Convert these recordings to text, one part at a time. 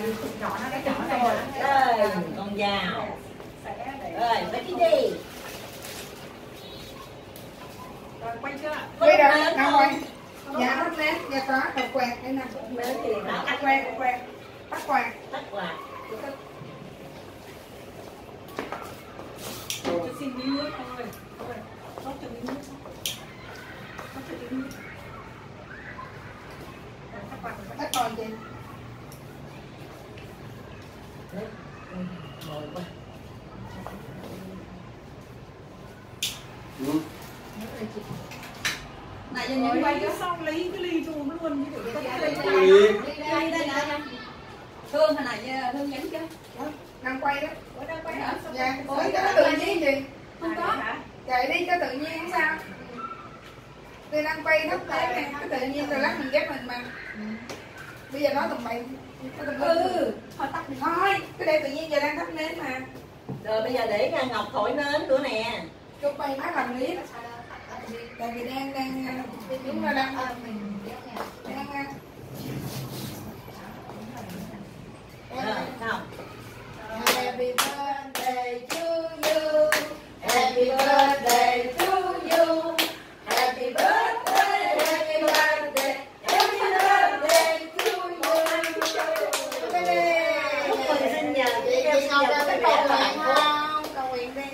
nhỏ nó cái nhỏ này rồi con dao rồi lấy cái đi rồi quay chưa quay rồi nào quay dạ nó nét dạ có đầu quẹt đây nè nến thì nó tắt quẹt tắt quẹt tắt quạt cho xin miếng nước thôi rót cho miếng nước rót cho miếng nước tắt còn chị ngồi qua này nhân quay cái xong lấy cái ly cho uống luôn đây nè Thương hồi nãy Thương nhắn chứ đang quay đó đang quay hả? dạ tới cho nó tự nhiên gì Không có chạy đi cho tự nhiên không sao tôi đang quay thấp thế nè cái tự nhiên rồi lát mình ghép mình mà bây giờ nói tầm bậy thôi tắt đi thôi cái đây tự nhiên giờ đang thắp nến mà rồi bây giờ để ra Ngọc thổi nến nữa nè chụp bay má làm clip tại vì đang đúng là đang không Happy birthday to you Happy birthday to you Happy birthday Happy birthday Happy birthday to you chúc mừng sinh nhật chị em sinh nhật cái cầu nguyện không cầu nguyện đi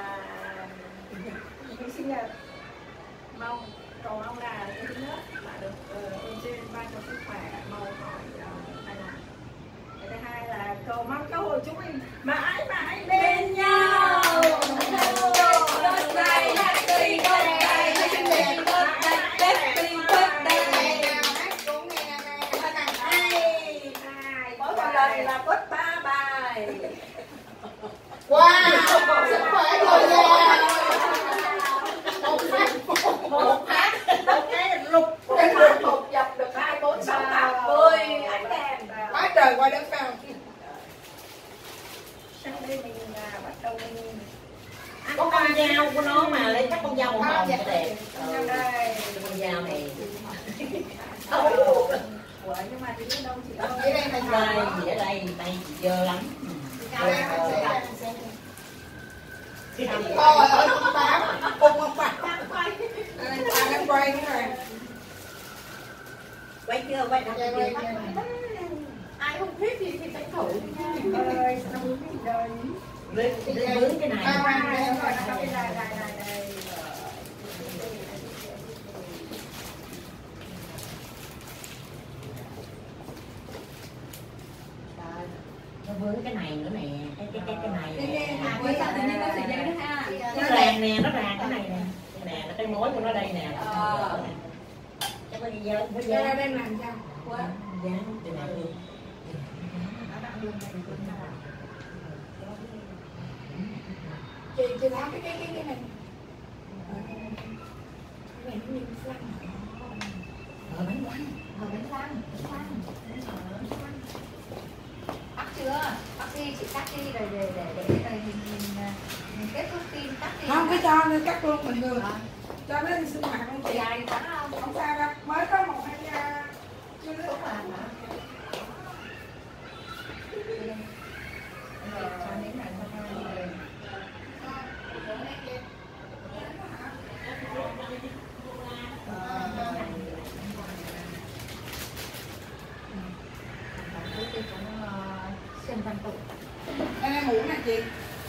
sinh nhật mong cầu ông là cái thứ nhất là được ơn trên ban cho sức khỏe mong hỏi tai nạn cái thứ hai là cầu mong cơ hội chúng mình mãi mãi bên nhau Birthday, happy birthday, happy birthday, happy birthday. mỗi một lần là quất 3 bài wow sức khỏe dồi dào một phát một cái lục cái phát một dập được 2, 4, 6, 8, 10 ánh đèn quá trời qua đất sao sau đây mình bắt đầu mình có con dao của nó mà lấy các con dao màu hồng cho đẹp ăn đây con dao này ủa nhưng mà thì biết đâu chị ơi ở đây này đây gì ở đây tay chị dơ lắm thôi ở trong tám cùng một mặt đang quay nữa rồi quay chưa quay đâu quay ai không thích thì tranh thủ ơi sao muốn mình đời lên bướng cái này nó vướng cái này nữa nè cái này Với sao tự nhiên có sợi dây đó ha. nó ràng nè nó ràng cái này nè nè cái mối của nó đây nè chắc nó đi dơ nó dơ ra đây làm sao dán cái này luôn chị tháo cái này cái này nó như flan bánh lăng Tắt chưa? Tắt đi, chị tắt đi rồi để mình kết thúc phim tắt đi. không cái cho nên cắt luôn bình thường cho nó sinh hoạt không chị Dài tắt không? không sao đâu mới có 1, 2 chưa Đúng rồi. Cho đến này thôi. Xem văn tụ. em ngủ nè chị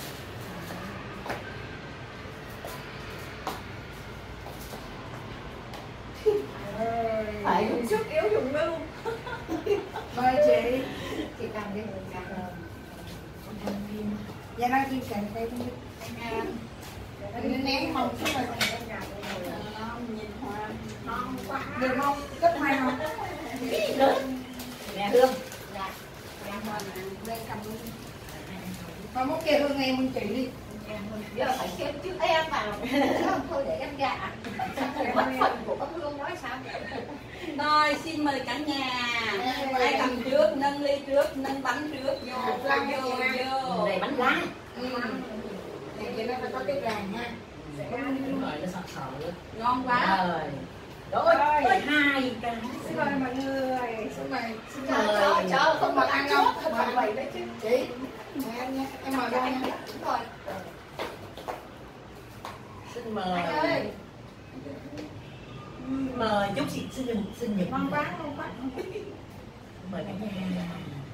phải dùng sức yếu dùng mưu mời chị Cầm đi. dạ đang chia sẻ đây anh nén không chứ mà nhìn hoa ngon quá được không rất hay không nè Hương đây cầm luôn mà muốn kêu Hương em chị đi Giờ phải kêu trước em vào. Không thôi để em gạ. Mất phần của con Hương nói sao? Rồi xin mời cả nhà. Ai cầm trước, nâng ly trước, nâng bánh trước, vô. này bánh lá này chị nó phải có cái ràng ha đúng rồi nó sặc sỡ Ngon quá. rồi Rồi, tới 2 cái. Xin mời mọi người. Xin mời. Xin Trời trời, không mà ăn không? Không phải vậy đấy chứ. Chị, mời ăn nha. Em mời ra nha. Đúng rồi. Xin mời. Anh ơi. Mời chúc sinh nhật. Ngon quá, ngon quá. Mời cả nhà.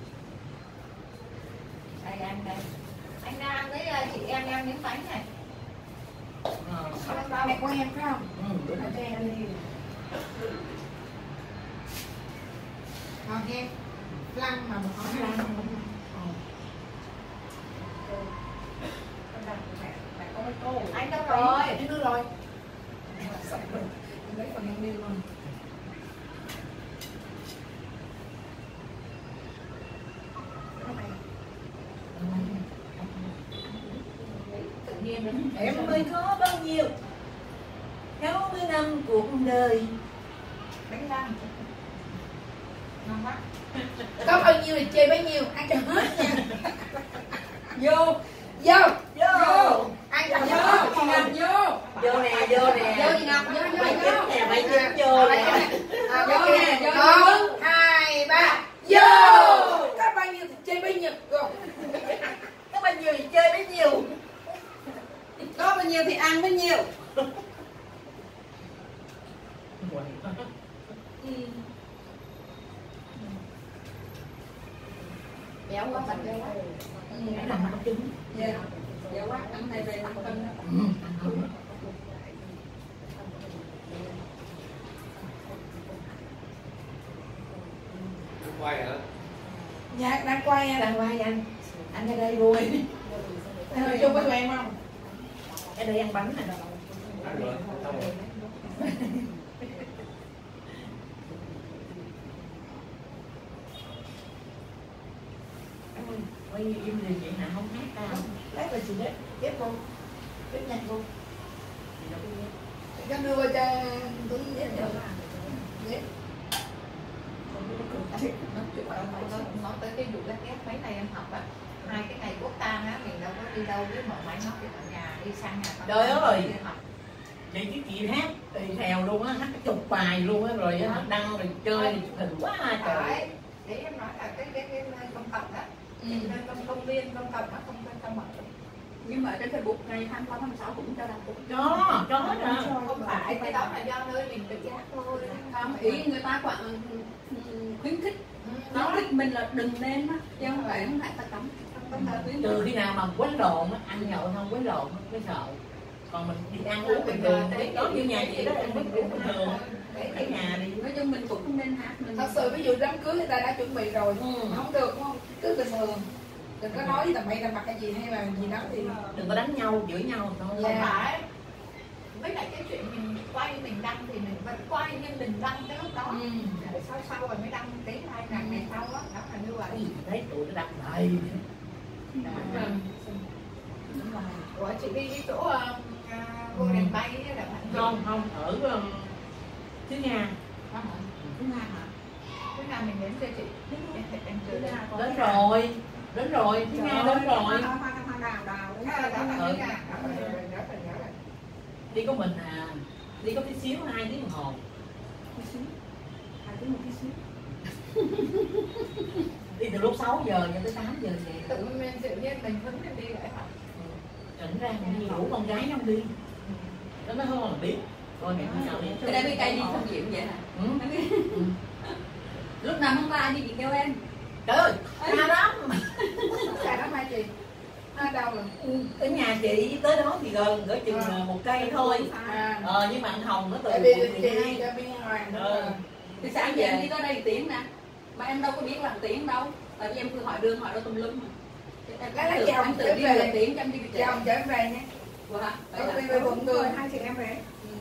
Đây ăn đây. Anh Nam với chị em miếng bánh này. Mẹ của em phải không? Đúng rồi. Cho em đi. Ngon em. Lăng mà bỏ lăng. Mẹ có mấy cô. Anh đâu rồi? Em đưa rồi. Lấy phần em đi luôn. Tự nhiên Em mới có bao nhiêu 60 năm cuộc đời. bánh răng. Ngon quá. Có bao nhiêu thì chơi bấy nhiêu, ăn cho hết nha. Vô. Vô. Vô. Ăn cho hết. Chị Ngọc vô. Vô nè, vô nè. Vô chị Ngọc, vô, vô, Mấy vô. chín nè, mấy chín vô nè. Vô nè, vô. 1, 2, 3. Vô. Có bao nhiêu thì chơi bấy nhiêu. Vô. Có bao nhiêu thì chơi bấy nhiêu. Có bao nhiêu thì ăn bấy nhiêu. Béo quá, bánh béo quá. Cái nào nó trứng. Dạ. Dạ quá, ăn này về 5 cân đó. Quay hả? Dạ, đang quay nha. Đang quay anh. Anh ra đây rồi. Anh ngồi chung với tụi em không? Ở đây ăn bánh nè. Ăn rồi, xong rồi. Ôi, quay im lì vậy hả? Không hát cao. Lát là chị đấy. Ghép luôn. Ghép nhanh luôn. Thì nó cũng ghép. Cho đưa qua cho Tuấn ghép cho. Ghép. Nói tới cái vụ lát ghép mấy này em học á, 2 cái ngày quốc tang á, mình đâu có đi đâu với mở máy móc để ở nhà đi sang nhà con. Trời ơi. Đi học. Vậy chứ chị hát tùy theo luôn á, hát chục bài luôn á, rồi á, đăng rồi chơi rồi chụp hình quá trời. Đấy, đấy em nói là cái nơi công cộng á, nơi công viên công cộng á, không mở. Nhưng mà trên Facebook ngày 25 tháng 6 cũng cho đăng cũng cho hết à. Không phải, cái đó là do nơi mình tự giác thôi. Không, ý người ta quảng khuyến khích mình là đừng nên á, chứ không phải ta cấm. Trừ khi nào mà quánh lộn á, ăn nhậu không quánh lộn á, mới sợ. Còn mình đi ăn uống bình thường, đó như nhà chị đó, ăn uống bình thường. Ở nhà đi. Nói chung mình cũng không nên hát mình. Thật sự ví dụ đám cưới người ta đã chuẩn bị rồi, không được đúng không? Cứ bình thường. Đừng có nói tầm bậy tầm bạc hay gì hay là gì đó thì Đừng có đánh nhau, chửi nhau thôi. Không phải. Với lại cái chuyện mình quay mình đăng thì mình vẫn quay nhưng mình đăng cái lúc đó. Để sau rồi mới đăng tí 2 ngày sau á, đó là như vậy. Thấy tụi nó đặt đầy. Ủa chị đi cái chỗ vô đèn bay là bạn Không, ở xứ Nga. Thứ hai hả? Bữa nào mình đến cho chị. Em chưa đến. Đến rồi, xứ Nga đến rồi. Hoa đào đào. Đó là như là Đi có mình à, đi có tí xíu 2 tiếng đồng hồ. Một tí xíu. Đi từ lúc 6 giờ cho tới 8 giờ về. tự nhiên mình hứng lên đi lại học. Rảnh ra mình đi rủ con gái nó đi. Nó nói không là biết. Rồi mẹ không sao đi. Cái đây bên cây đi không diện vậy hả? Lúc nào không có ai đi chị kêu em. Trời ơi, xa lắm. xài lắm hai chị. Đâu rồi? Tới nhà chị tới đó thì gần, cỡ chừng 1 cây thôi. Nhưng mà anh Hồng nó từ Tại vì quận chị 12. cho bên Hoàng Thì sáng giờ em đi tới đây tiếng nè. Mà em đâu có biết là tiếng đâu. Tại vì em cứ hỏi đường hỏi đâu tùm lum mà. Em tự đi về tiếng cho em đi về. chồng chở em về nha. Ủa hả? Đi về quận người. Hai chị em về.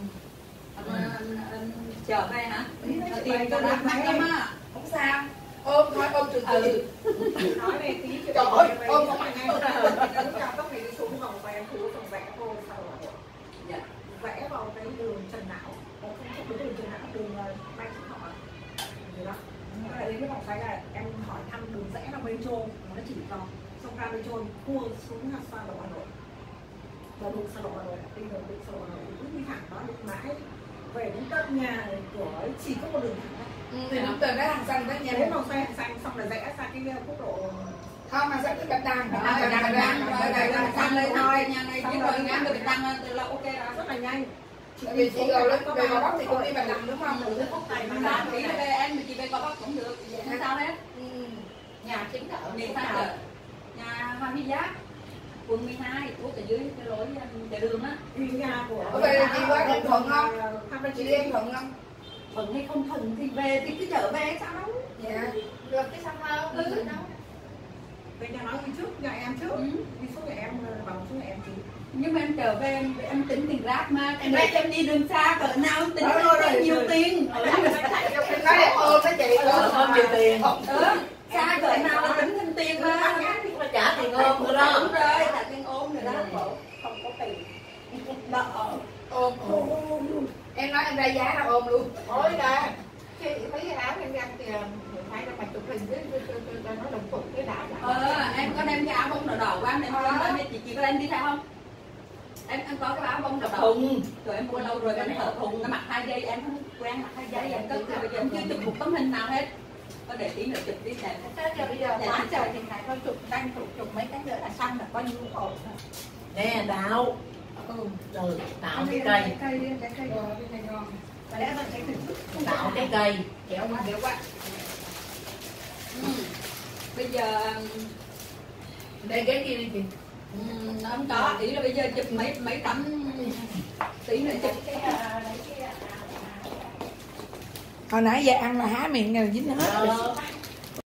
Chờ về hả? Tiền cho được mắc lắm á. Không sao. Ôm thôi, ôm từ từ. Nói về tí chuyện. Trời ơi, ôm không ngay. Lúc nào tóc này đi xuống vòng và em thú vòng vẽ cô sau là Dạ. vẽ vào cái đường trần não. Không đúng đường trần não, đường bay chị họ. Đó. Đến cái vòng xoay là em hỏi thăm đường rẽ là bên Châu, nó chỉ vào xong ra bên Châu cua xuống Hà Sa Lộ Hà Nội. Và đường Sa Lộ Hà Nội, đi đường xa Lộ Hà Nội cứ đi thẳng đó đi mãi về đến tận nhà của ấy chỉ có một đường thẳng. Thì đúng từ đó hàng xanh tới nhà. Nếu mà xoay hàng xanh xong là rẽ sang cái quốc lộ Không, hàng xanh tới Bạch Đằng. Bạch Đằng sang đây thôi, nhà này chỉ rồi ngang được Bạch Đằng là ok rồi. rất là nhanh. Tại vì chị rồi về Gò Vấp thì cũng đi Bạch Đằng đúng không? Chị về em chị về Gò Vấp cũng được, không sao hết. Nhà chính là ở Nhà chỗ Phan nào? Chợ, nhà Hoa Mỹ Giáp, quận 12, tuốt ở dưới cái lối chợ đường á. Nhà của Có về chị qua Thuận Thuận không? Chị đi em Thuận không? Thuận hay không thuận thì về thì cứ chở về sao đâu. Dạ. Được cái sao không? Đâu. về nhà nói đi trước, nhà em trước. Đi xuống nhà em bằng xuống nhà em chị. Nhưng mà em trở về em tính tiền rác mà em em đi đường xa cỡ nào em tính Rồi, nhiều tiền. Em nói em ôm đó chị. Ôm nhiều tiền. Xa cỡ nào là tính thêm tiền mà. Mà trả tiền ôm nữa đó. Đúng rồi, trả tiền ôm rồi đó. Không có tiền. Ôm. Em nói em ra giá là ôm luôn. Ôi nè, chị thấy cái áo em đem tiền hay là phải chụp hình với nó đồng phục cái đá. Em có đem cái áo bông đỏ đỏ của em nên chị có đem đi theo không? Em có cái áo bông đỏ đỏ rồi em mua lâu rồi em thở thùng nó mặc 2 giây em không quen mặc 2 giây em cất rồi bây giờ em chưa chụp một tấm hình nào hết. Có để tí nữa chụp tí đẹp. Thế giờ bây giờ quá trời thì này thôi chụp tranh chụp mấy cái nữa là xong là coi như ổn. Nè Đào. Trời, tạo cái cây. Cây đi, cái cây rồi, cái cây ngon. Và lẽ là cái Tạo cái cây. Kéo quá. Bây giờ Đây cái kia đi chị. nó không có tí là bây giờ chụp mấy tấm tí nữa chụp. Hồi nãy giờ ăn là há miệng này dính hết.